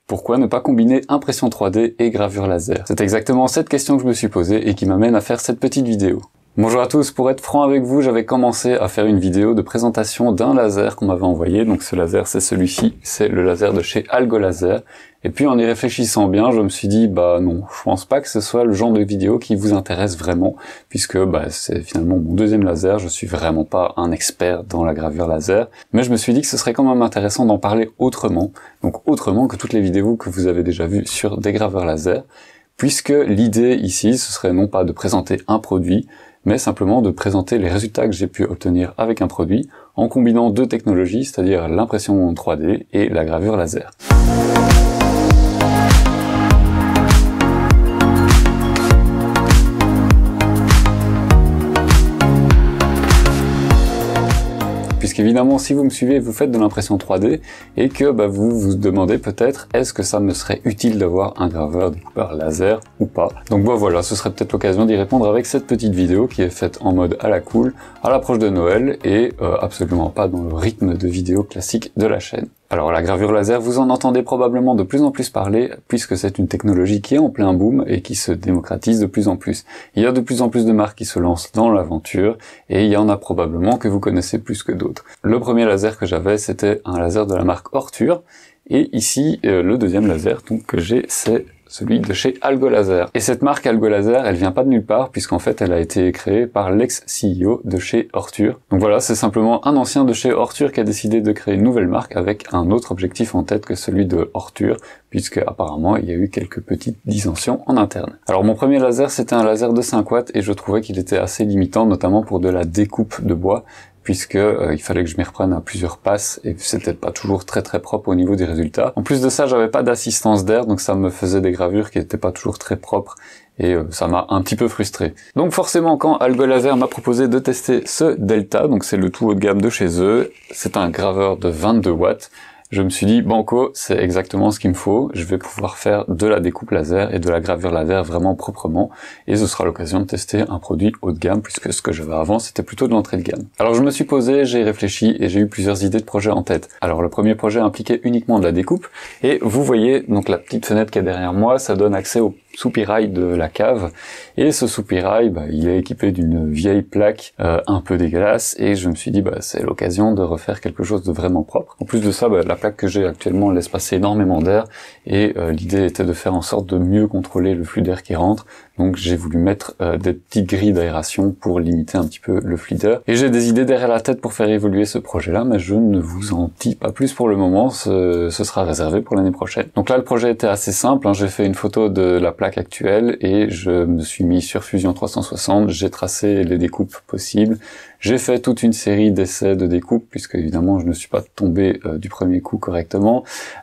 Pourquoi ne pas combiner impression 3D et gravure laser? C'est exactement cette question que je me suis posée et qui m'amène à faire cette petite vidéo. Bonjour à tous, pour être franc avec vous, j'avais commencé à faire une vidéo de présentation d'un laser qu'on m'avait envoyé. Donc ce laser, c'est celui-ci, c'est le laser de chez Algo Laser. Et puis en y réfléchissant bien, je me suis dit, bah non, je pense pas que ce soit le genre de vidéo qui vous intéresse vraiment, puisque c'est finalement mon deuxième laser, je suis vraiment pas un expert dans la gravure laser. Mais je me suis dit que ce serait quand même intéressant d'en parler autrement, donc autrement que toutes les vidéos que vous avez déjà vues sur des graveurs laser, puisque l'idée ici, ce serait non pas de présenter un produit, mais simplement de présenter les résultats que j'ai pu obtenir avec un produit en combinant deux technologies, c'est-à-dire l'impression 3D et la gravure laser. Puisqu'évidemment, si vous me suivez, vous faites de l'impression 3D et que vous vous demandez peut-être est-ce que ça me serait utile d'avoir un graveur découpeur laser ou pas. Donc voilà, ce serait peut-être l'occasion d'y répondre avec cette petite vidéo qui est faite en mode à la cool, à l'approche de Noël et absolument pas dans le rythme de vidéo classique de la chaîne. Alors la gravure laser, vous en entendez probablement de plus en plus parler, puisque c'est une technologie qui est en plein boom et qui se démocratise de plus en plus. Il y a de plus en plus de marques qui se lancent dans l'aventure, et il y en a probablement que vous connaissez plus que d'autres. Le premier laser que j'avais, c'était un laser de la marque Ortur, et ici, le deuxième laser que j'ai, c'est celui de chez Algo Laser. Et cette marque Algo Laser, elle vient pas de nulle part, puisqu'en fait, elle a été créée par l'ex-CEO de chez Ortur. Donc voilà, c'est simplement un ancien de chez Ortur qui a décidé de créer une nouvelle marque avec un autre objectif en tête que celui de Ortur, puisque apparemment, il y a eu quelques petites dissensions en interne. Alors mon premier laser, c'était un laser de 5 watts, et je trouvais qu'il était assez limitant, notamment pour de la découpe de bois, puisque il fallait que je m'y reprenne à plusieurs passes et c'était pas toujours très propre au niveau des résultats. En plus de ça, j'avais pas d'assistance d'air, donc ça me faisait des gravures qui étaient pas toujours très propres et ça m'a un petit peu frustré. Donc forcément, quand Algo Laser m'a proposé de tester ce Delta, donc c'est le tout haut de gamme de chez eux, c'est un graveur de 22 watts, je me suis dit, banco, c'est exactement ce qu'il me faut, je vais pouvoir faire de la découpe laser et de la gravure laser vraiment proprement, et ce sera l'occasion de tester un produit haut de gamme, puisque ce que j'avais avant, c'était plutôt de l'entrée de gamme. Alors je me suis posé, j'ai réfléchi, et j'ai eu plusieurs idées de projets en tête. Alors le premier projet impliquait uniquement de la découpe, et vous voyez, donc la petite fenêtre qui est derrière moi, ça donne accès au soupirail de la cave, et ce soupirail, il est équipé d'une vieille plaque un peu dégueulasse, et je me suis dit, c'est l'occasion de refaire quelque chose de vraiment propre. En plus de ça, la plaque que j'ai actuellement laisse passer énormément d'air, et l'idée était de faire en sorte de mieux contrôler le flux d'air qui rentre, donc j'ai voulu mettre des petites grilles d'aération pour limiter un petit peu le flux d'air, et j'ai des idées derrière la tête pour faire évoluer ce projet-là, mais je ne vous en dis pas plus pour le moment, ce sera réservé pour l'année prochaine. Donc là, le projet était assez simple, j'ai fait une photo de la plaque actuelle et je me suis mis sur Fusion 360, j'ai tracé les découpes possibles, j'ai fait toute une série d'essais de découpe, puisque évidemment je ne suis pas tombé du premier coup correctement,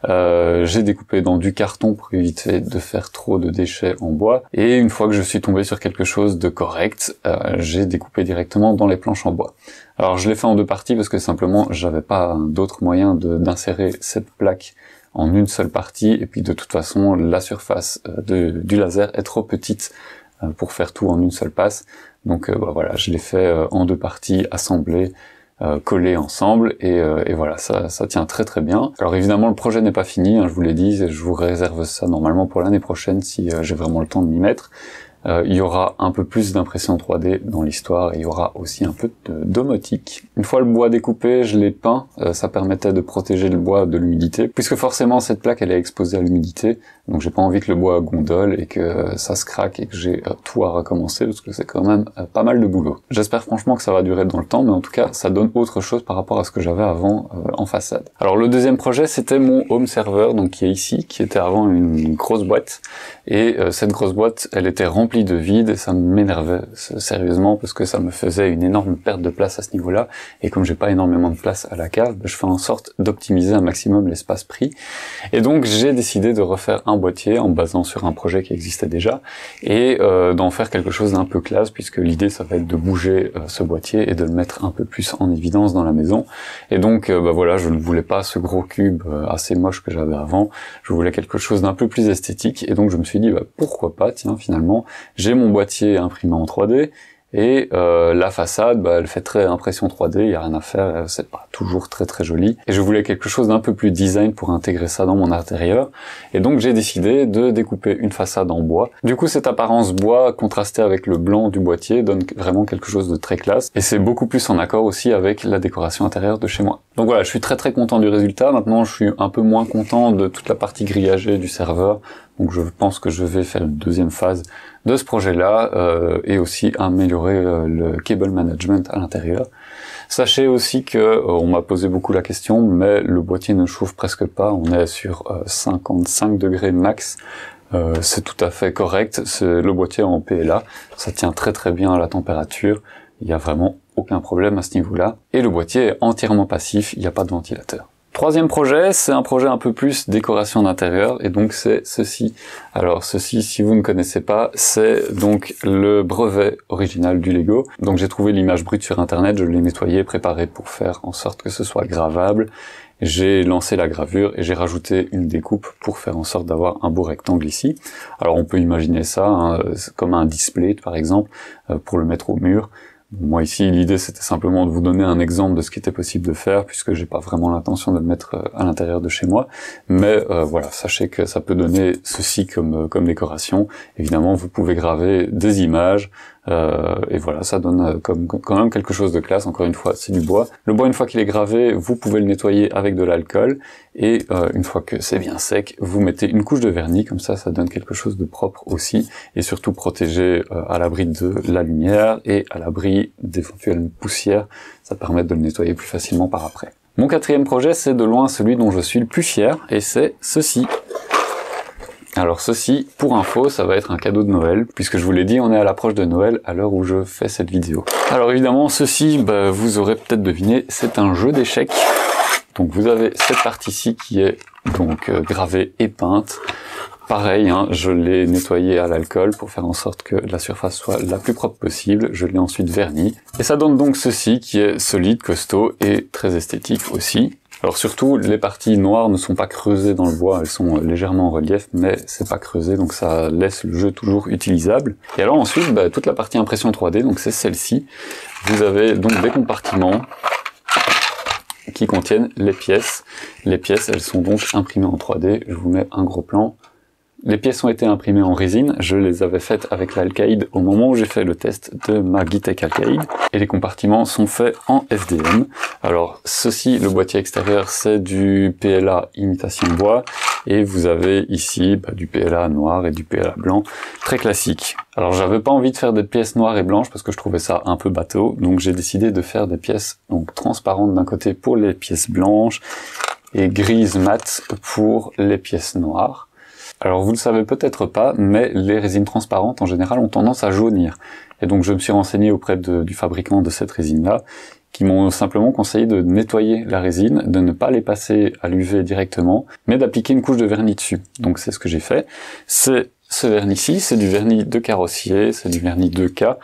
j'ai découpé dans du carton pour éviter de faire trop de déchets en bois, et une fois que je suis tombé sur quelque chose de correct, j'ai découpé directement dans les planches en bois. Alors je l'ai fait en deux parties parce que simplement j'avais pas d'autre moyen d'insérer cette plaque en une seule partie, et puis de toute façon la surface du laser est trop petite pour faire tout en une seule passe, donc voilà, je l'ai fait en deux parties, assemblées, collées ensemble, et voilà, ça tient très bien. Alors évidemment le projet n'est pas fini, je vous l'ai dit, je vous réserve ça normalement pour l'année prochaine si j'ai vraiment le temps de m'y mettre. Il y aura un peu plus d'impression 3D dans l'histoire, et il y aura aussi un peu de domotique. Une fois le bois découpé, je l'ai peint, ça permettait de protéger le bois de l'humidité, puisque forcément cette plaque elle est exposée à l'humidité, donc j'ai pas envie que le bois gondole et que ça se craque et que j'ai tout à recommencer, parce que c'est quand même pas mal de boulot. J'espère franchement que ça va durer dans le temps, mais en tout cas ça donne autre chose par rapport à ce que j'avais avant en façade. Alors le deuxième projet, c'était mon home server, donc qui est ici, qui était avant une grosse boîte, et cette grosse boîte elle était remplie de vide, et ça m'énervait sérieusement parce que ça me faisait une énorme perte de place à ce niveau-là, et comme j'ai pas énormément de place à la cave, je fais en sorte d'optimiser un maximum l'espace pris, et donc j'ai décidé de refaire un boîtier en basant sur un projet qui existait déjà, et d'en faire quelque chose d'un peu classe, puisque l'idée ça va être de bouger ce boîtier et de le mettre un peu plus en évidence dans la maison, et donc voilà, je ne voulais pas ce gros cube assez moche que j'avais avant, je voulais quelque chose d'un peu plus esthétique, et donc je me suis dit pourquoi pas, tiens, finalement j'ai mon boîtier imprimé en 3D, Et la façade, bah, elle fait très impression 3D, il y a rien à faire, c'est pas toujours très très joli. Et je voulais quelque chose d'un peu plus design pour intégrer ça dans mon intérieur. Et donc j'ai décidé de découper une façade en bois. Du coup, cette apparence bois contrastée avec le blanc du boîtier donne vraiment quelque chose de très classe. Et c'est beaucoup plus en accord aussi avec la décoration intérieure de chez moi. Donc voilà, je suis très très content du résultat. Maintenant, je suis un peu moins content de toute la partie grillagée du serveur. Donc je pense que je vais faire une deuxième phase de ce projet-là et aussi améliorer le cable management à l'intérieur. Sachez aussi que on m'a posé beaucoup la question, mais le boîtier ne chauffe presque pas. On est sur 55 degrés max. C'est tout à fait correct. C'est le boîtier en PLA. Ça tient très très bien à la température. Il n'y a vraiment aucun problème à ce niveau-là. Et le boîtier est entièrement passif. Il n'y a pas de ventilateur. Troisième projet, c'est un projet un peu plus décoration d'intérieur, et donc c'est ceci. Alors ceci, si vous ne connaissez pas, c'est donc le brevet original du Lego. Donc j'ai trouvé l'image brute sur internet, je l'ai nettoyé, préparé pour faire en sorte que ce soit gravable. J'ai lancé la gravure et j'ai rajouté une découpe pour faire en sorte d'avoir un beau rectangle ici. Alors on peut imaginer ça hein, comme un display par exemple, pour le mettre au mur. Moi ici, l'idée c'était simplement de vous donner un exemple de ce qui était possible de faire, puisque j'ai pas vraiment l'intention de le mettre à l'intérieur de chez moi. Mais voilà, sachez que ça peut donner ceci comme décoration. Évidemment, vous pouvez graver des images, et voilà, ça donne quand même quelque chose de classe. Encore une fois, c'est du bois. Le bois, une fois qu'il est gravé, vous pouvez le nettoyer avec de l'alcool, et une fois que c'est bien sec, vous mettez une couche de vernis, comme ça donne quelque chose de propre aussi, et surtout protégé à l'abri de la lumière et à l'abri d'éventuelles poussières. Ça permet de le nettoyer plus facilement par après. Mon quatrième projet, c'est de loin celui dont je suis le plus fier, et c'est ceci. Alors ceci, pour info, ça va être un cadeau de Noël, puisque je vous l'ai dit, on est à l'approche de Noël à l'heure où je fais cette vidéo. Alors évidemment, ceci, vous aurez peut-être deviné, c'est un jeu d'échecs. Donc vous avez cette partie-ci qui est donc gravée et peinte. Pareil, hein, je l'ai nettoyé à l'alcool pour faire en sorte que la surface soit la plus propre possible. Je l'ai ensuite verni. Et ça donne donc ceci qui est solide, costaud et très esthétique aussi. Alors surtout, les parties noires ne sont pas creusées dans le bois, elles sont légèrement en relief, mais c'est pas creusé, donc ça laisse le jeu toujours utilisable. Et alors ensuite, toute la partie impression 3D, donc c'est celle-ci. Vous avez donc des compartiments qui contiennent les pièces. Les pièces, elles sont donc imprimées en 3D. Je vous mets un gros plan. Les pièces ont été imprimées en résine, je les avais faites avec l'Alcaïd au moment où j'ai fait le test de ma Gitech Alcaïd, et les compartiments sont faits en FDM. Alors ceci, le boîtier extérieur, c'est du PLA imitation bois, et vous avez ici du PLA noir et du PLA blanc, très classique. Alors j'avais pas envie de faire des pièces noires et blanches parce que je trouvais ça un peu bateau, donc j'ai décidé de faire des pièces donc transparentes d'un côté pour les pièces blanches, et grises mat pour les pièces noires. Alors vous ne le savez peut-être pas, mais les résines transparentes en général ont tendance à jaunir. Et donc je me suis renseigné auprès du fabricant de cette résine-là, qui m'ont simplement conseillé de nettoyer la résine, de ne pas les passer à l'UV directement, mais d'appliquer une couche de vernis dessus. Donc c'est ce que j'ai fait. Ce vernis-ci, c'est du vernis de carrossier, c'est du vernis 2K,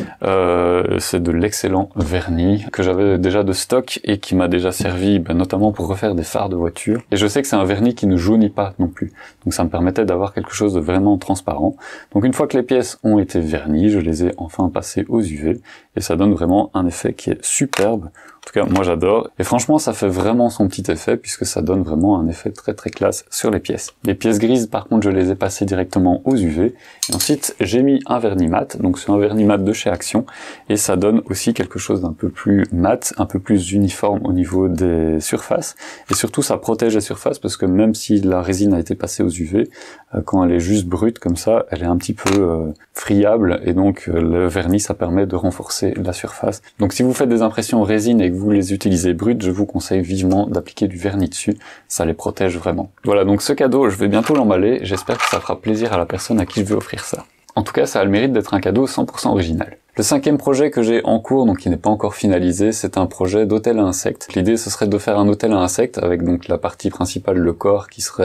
c'est de l'excellent vernis que j'avais déjà de stock et qui m'a déjà servi notamment pour refaire des phares de voiture. Et je sais que c'est un vernis qui ne jaunit pas non plus, donc ça me permettait d'avoir quelque chose de vraiment transparent. Donc une fois que les pièces ont été vernies, je les ai enfin passées aux UV, et ça donne vraiment un effet qui est superbe. En tout cas, moi j'adore. Et franchement, ça fait vraiment son petit effet, puisque ça donne vraiment un effet très très classe sur les pièces. Les pièces grises, par contre, je les ai passées directement aux UV. Et ensuite, j'ai mis un vernis mat, donc c'est un vernis mat de chez Action. Et ça donne aussi quelque chose d'un peu plus mat, un peu plus uniforme au niveau des surfaces. Et surtout, ça protège les surfaces, parce que même si la résine a été passée aux UV, quand elle est juste brute comme ça, elle est un petit peu friable. Et donc, le vernis, ça permet de renforcer la surface. Donc si vous faites des impressions résine et que vous les utilisez brutes, je vous conseille vivement d'appliquer du vernis dessus, ça les protège vraiment. Voilà, donc ce cadeau, je vais bientôt l'emballer, j'espère que ça fera plaisir à la personne à qui je vais offrir ça. En tout cas, ça a le mérite d'être un cadeau 100% original. Le cinquième projet que j'ai en cours, donc qui n'est pas encore finalisé, c'est un projet d'hôtel à insectes. L'idée, ce serait de faire un hôtel à insectes avec donc la partie principale, le corps, qui serait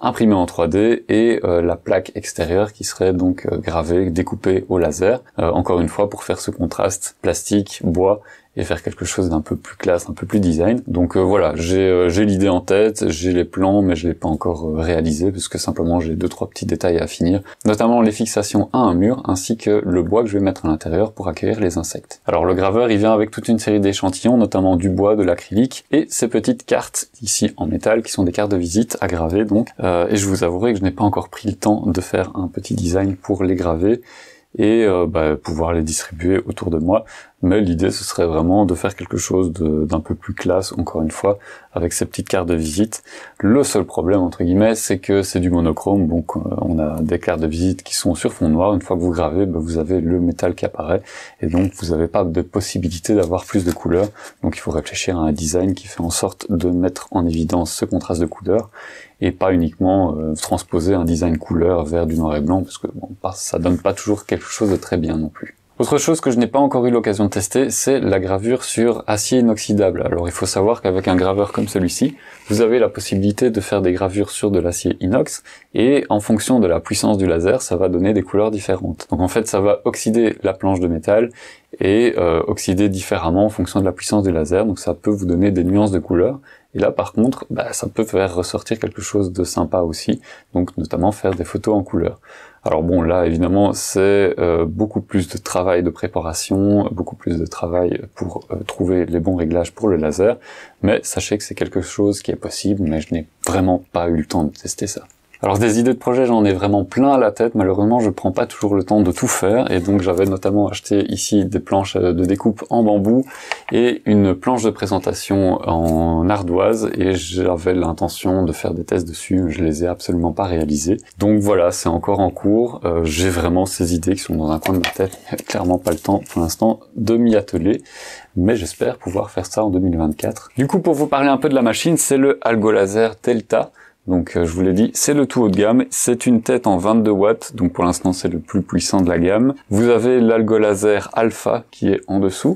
imprimé en 3D et la plaque extérieure qui serait donc gravée, découpée au laser, encore une fois pour faire ce contraste plastique, bois, et faire quelque chose d'un peu plus classe, un peu plus design. Donc voilà, j'ai l'idée en tête, j'ai les plans, mais je l'ai pas encore réalisé parce que simplement j'ai 2-3 petits détails à finir, notamment les fixations à un mur ainsi que le bois que je vais mettre à l'intérieur pour accueillir les insectes. Alors le graveur, il vient avec toute une série d'échantillons, notamment du bois, de l'acrylique et ces petites cartes ici en métal qui sont des cartes de visite à graver donc. Et je vous avouerai que je n'ai pas encore pris le temps de faire un petit design pour les graver et pouvoir les distribuer autour de moi. Mais l'idée, ce serait vraiment de faire quelque chose d'un peu plus classe, encore une fois, avec ces petites cartes de visite. Le seul problème, entre guillemets, c'est que c'est du monochrome, donc on a des cartes de visite qui sont sur fond noir. Une fois que vous gravez, vous avez le métal qui apparaît, et donc vous n'avez pas de possibilité d'avoir plus de couleurs. Donc il faut réfléchir à un design qui fait en sorte de mettre en évidence ce contraste de couleurs, et pas uniquement transposer un design couleur vers du noir et blanc, parce que bon, ça donne pas toujours quelque chose de très bien non plus. Autre chose que je n'ai pas encore eu l'occasion de tester, c'est la gravure sur acier inoxydable. Alors il faut savoir qu'avec un graveur comme celui-ci, vous avez la possibilité de faire des gravures sur de l'acier inox, et en fonction de la puissance du laser, ça va donner des couleurs différentes. Donc en fait, ça va oxyder la planche de métal, et oxyder différemment en fonction de la puissance du laser, donc ça peut vous donner des nuances de couleurs. Et là par contre, ça peut faire ressortir quelque chose de sympa aussi, donc notamment faire des photos en couleur. Alors bon, là évidemment c'est beaucoup plus de travail de préparation, beaucoup plus de travail pour trouver les bons réglages pour le laser, mais sachez que c'est quelque chose qui est possible, mais je n'ai vraiment pas eu le temps de tester ça. Alors des idées de projet, j'en ai vraiment plein à la tête, malheureusement je prends pas toujours le temps de tout faire, et donc j'avais notamment acheté ici des planches de découpe en bambou et une planche de présentation en ardoise, et j'avais l'intention de faire des tests dessus, je les ai absolument pas réalisés. Donc voilà, c'est encore en cours, j'ai vraiment ces idées qui sont dans un coin de ma tête, clairement pas le temps pour l'instant de m'y atteler, mais j'espère pouvoir faire ça en 2024. Du coup, pour vous parler un peu de la machine, c'est le AlgoLaser Delta. Donc je vous l'ai dit, c'est le tout haut de gamme, c'est une tête en 22 watts, donc pour l'instant c'est le plus puissant de la gamme. Vous avez l'AlgoLaser Alpha qui est en dessous,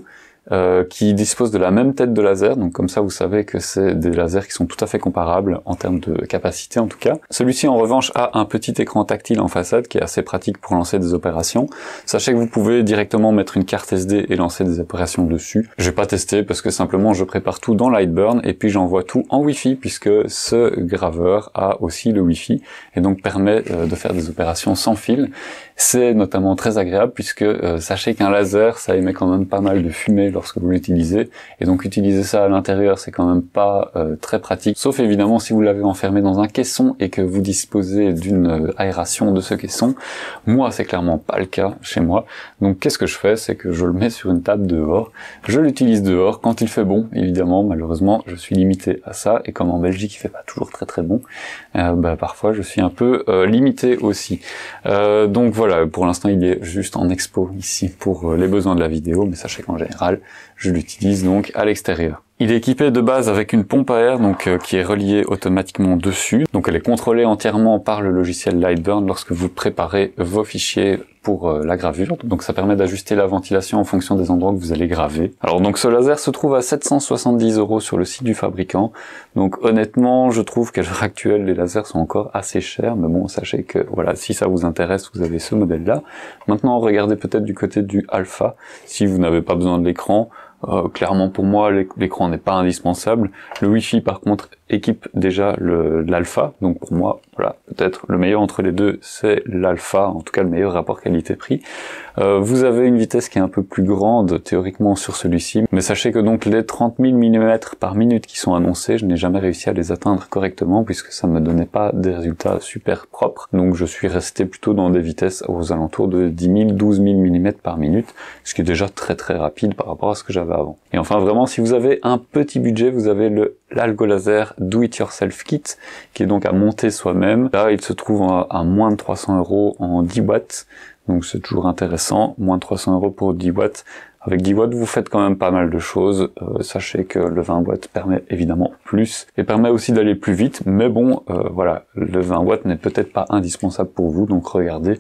qui dispose de la même tête de laser, donc comme ça vous savez que c'est des lasers qui sont tout à fait comparables en termes de capacité en tout cas. Celui-ci en revanche a un petit écran tactile en façade qui est assez pratique pour lancer des opérations. Sachez que vous pouvez directement mettre une carte SD et lancer des opérations dessus. Je vais pas tester parce que simplement je prépare tout dans Lightburn et puis j'envoie tout en Wi-Fi puisque ce graveur a aussi le Wi-Fi et donc permet de faire des opérations sans fil. C'est notamment très agréable puisque sachez qu'un laser ça émet quand même pas mal de fumée lorsque vous l'utilisez, et donc utiliser ça à l'intérieur c'est quand même pas très pratique, sauf évidemment si vous l'avez enfermé dans un caisson et que vous disposez d'une aération de ce caisson. Moi c'est clairement pas le cas chez moi, donc qu'est-ce que je fais, c'est que je le mets sur une table dehors, je l'utilise dehors quand il fait bon, évidemment malheureusement je suis limité à ça, et comme en Belgique il fait pas toujours très bon, parfois je suis un peu limité aussi. Donc voilà, pour l'instant il est juste en expo ici pour les besoins de la vidéo, mais sachez qu'en général je l'utilise donc à l'extérieur. Il est équipé de base avec une pompe à air donc qui est reliée automatiquement dessus. Donc elle est contrôlée entièrement par le logiciel Lightburn lorsque vous préparez vos fichiers pour la gravure. Donc ça permet d'ajuster la ventilation en fonction des endroits que vous allez graver. Alors donc ce laser se trouve à 770 € sur le site du fabricant. Donc honnêtement, je trouve qu'à l'heure actuelle les lasers sont encore assez chers, mais bon, sachez que voilà, si ça vous intéresse, vous avez ce modèle-là. Maintenant, regardez peut-être du côté du Alpha si vous n'avez pas besoin de l'écran. Clairement pour moi l'écran n'est pas indispensable. Le Wi-Fi par contre équipe déjà l'Alpha, donc pour moi voilà, peut-être le meilleur entre les deux c'est l'Alpha, en tout cas le meilleur rapport qualité-prix. Vous avez une vitesse qui est un peu plus grande théoriquement sur celui-ci, mais sachez que donc les 30 000 mm par minute qui sont annoncés, je n'ai jamais réussi à les atteindre correctement puisque ça me donnait pas des résultats super propres, donc je suis resté plutôt dans des vitesses aux alentours de 10 000, 12 000 mm par minute, ce qui est déjà très rapide par rapport à ce que j'avais avant. Et enfin vraiment, si vous avez un petit budget, vous avez l'AlgoLaser Do It Yourself Kit qui est donc à monter soi-même. Là il se trouve à moins de 300 € en 10 watts, donc c'est toujours intéressant, moins de 300 € pour 10 watts. Avec 10 watts, vous faites quand même pas mal de choses. Sachez que le 20 watts permet évidemment plus et permet aussi d'aller plus vite, mais bon, voilà, le 20 watts n'est peut-être pas indispensable pour vous, donc regardez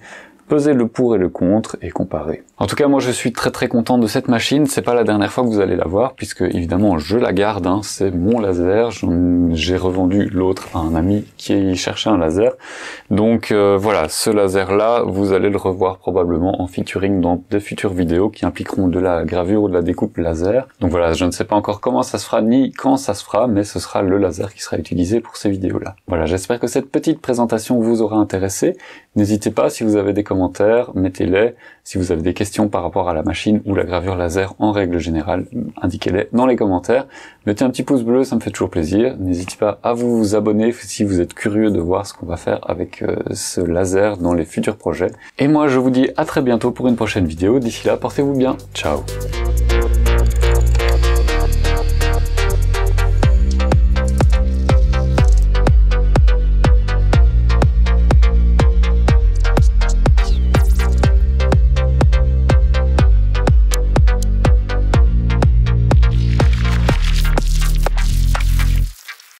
peser le pour et le contre et comparer. En tout cas, moi je suis très content de cette machine. C'est pas la dernière fois que vous allez la voir, puisque évidemment je la garde, hein, c'est mon laser. J'ai revendu l'autre à un ami qui cherchait un laser. Donc voilà, ce laser là, vous allez le revoir probablement en featuring dans de futures vidéos qui impliqueront de la gravure ou de la découpe laser. Donc voilà, je ne sais pas encore comment ça se fera ni quand ça se fera, mais ce sera le laser qui sera utilisé pour ces vidéos là. Voilà, j'espère que cette petite présentation vous aura intéressé. N'hésitez pas, si vous avez des commentaires, mettez-les. Si vous avez des questions par rapport à la machine ou la gravure laser en règle générale, indiquez-les dans les commentaires. Mettez un petit pouce bleu, ça me fait toujours plaisir. N'hésitez pas à vous abonner si vous êtes curieux de voir ce qu'on va faire avec ce laser dans les futurs projets. Et moi, je vous dis à très bientôt pour une prochaine vidéo. D'ici là, portez-vous bien. Ciao.